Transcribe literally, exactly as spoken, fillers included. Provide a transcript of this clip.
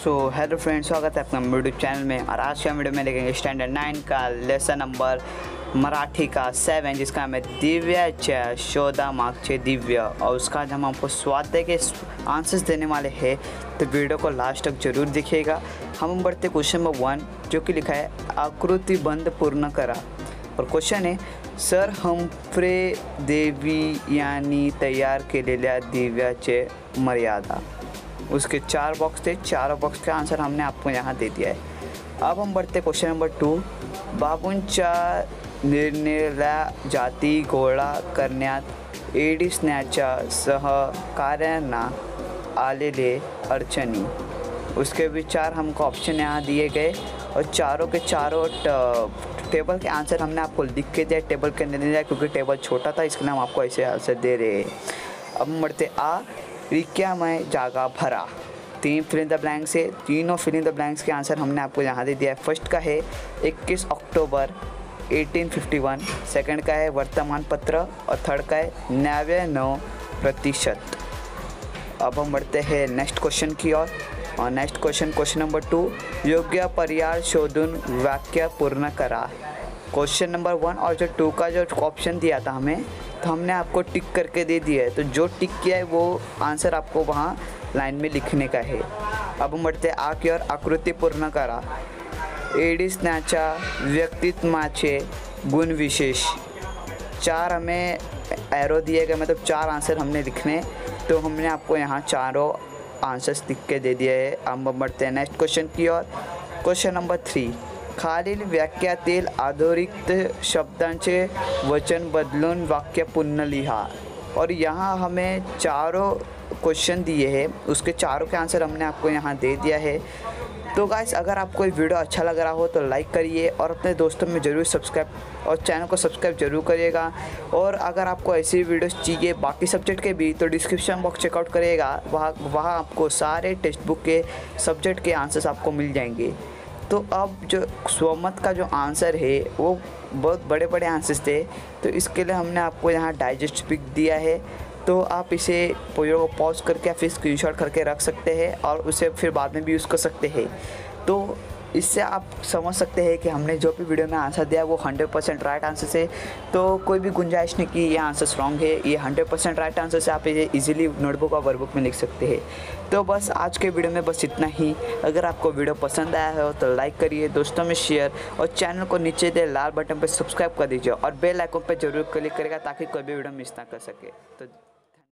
So hello friends, स्वागत है अपना यूट्यूब चैनल में। और आज का वीडियो में देखेंगे स्टैंडर्ड नाइन का लेसन नंबर मराठी का सेवन, जिसका हमें दिव्याच्या शोधा मागचे दिव्य। और उसका जब हम आपको स्वाध्याय के आंसर्स देने वाले हैं तो वीडियो को लास्ट तक जरूर देखिएगा। हम बढ़ते क्वेश्चन नंबर वन, जो कि लिखा है आकृति बंध पूर्ण करा। और क्वेश्चन है, सर हम्फ्रे देवी यांनी तयार केलेल्या दिव्याचे मर्यादा। उसके चार बॉक्स थे, चारों बॉक्स का आंसर हमने आपको यहाँ दे दिया है। अब हम बढ़ते क्वेश्चन नंबर टू, बाबूंच्या निरनिराळ्या जाती गोळा करण्यात एडिसनच्या सहकार्यांना आलेले अडचणी। उसके भी चार हमको ऑप्शन यहाँ दिए गए और चारों के चारों टेबल के आंसर हमने आपको लिख के दिया, टेबल के अंदर नहीं दिया क्योंकि टेबल छोटा था, इसके लिए हम आपको ऐसे आंसर दे रहे हैं। अब हम बढ़ते आ, रिक्यामय जागा भरा। तीन फिल इन द ब्लैंक से, तीनों फिल इन द ब्लैंक्स के आंसर हमने आपको यहाँ दे दिया है। फर्स्ट का है इक्कीस अक्टूबर अठारह सौ इक्यावन, सेकंड का है वर्तमान पत्र और थर्ड का है नव्याण्णव प्रतिशत। अब हम बढ़ते हैं नेक्स्ट क्वेश्चन की ओर। और next question question number two, योग्य पर्याय शोधून वाक्य पूर्ण करा। क्वेश्चन नंबर वन और जो टू का जो ऑप्शन दिया था हमें, तो हमने आपको टिक करके दे दिया है, तो जो टिक किया है वो आंसर आपको वहाँ लाइन में लिखने का है। अब हम बढ़ते आ की और आकृति पूर्ण करा। एडिसनच्या व्यक्तित्वाचे गुण विशेष। चार हमें एरो दिए गए, मतलब चार आंसर हमने लिखने, तो हमने आपको यहाँ चारों आंसर्स लिख के दे दिए है। अब हम बढ़ते हैं नेक्स्ट क्वेश्चन की ओर। क्वेश्चन नंबर थ्री, खालील वाक्यातील अधोरिक्त शब्दांचे वचन बदलून वाक्य पुन्हा लिहा। और यहाँ हमें चारों क्वेश्चन दिए हैं, उसके चारों के आंसर हमने आपको यहाँ दे दिया है। तो गाइस, अगर आपको ये वीडियो अच्छा लग रहा हो तो लाइक करिए और अपने दोस्तों में ज़रूर सब्सक्राइब और चैनल को सब्सक्राइब जरूर करिएगा। और अगर आपको ऐसी वीडियोस चाहिए बाकी सब्जेक्ट के भी, तो डिस्क्रिप्शन बॉक्स चेकआउट करिएगा, वहाँ वहाँ आपको सारे टेक्स्ट बुक के सब्जेक्ट के आंसर्स आपको मिल जाएंगे। तो अब जो स्वमत का जो आंसर है वो बहुत बड़े बड़े आंसर्स थे, तो इसके लिए हमने आपको यहाँ डाइजेस्ट पिक दिया है। तो आप इसे वीडियो को पॉज करके फिर स्क्रीनशॉट करके रख सकते हैं और उसे फिर बाद में भी यूज़ कर सकते हैं। तो इससे आप समझ सकते हैं कि हमने जो भी वीडियो में आंसर दिया वो हंड्रेड परसेंट राइट आंसर से, तो कोई भी गुंजाइश नहीं कि ये आंसर रॉन्ग है। ये हंड्रेड परसेंट राइट आंसर से आप इसे इजीली नोटबुक और वर्कबुक में लिख सकते हैं। तो बस आज के वीडियो में बस इतना ही। अगर आपको वीडियो पसंद आया हो तो लाइक करिए, दोस्तों में शेयर और चैनल को नीचे दे लाल बटन पर सब्सक्राइब कर दीजिए और बेल आइकन पर जरूर क्लिक करेगा ताकि कोई भी वीडियो मिस ना कर सके। तो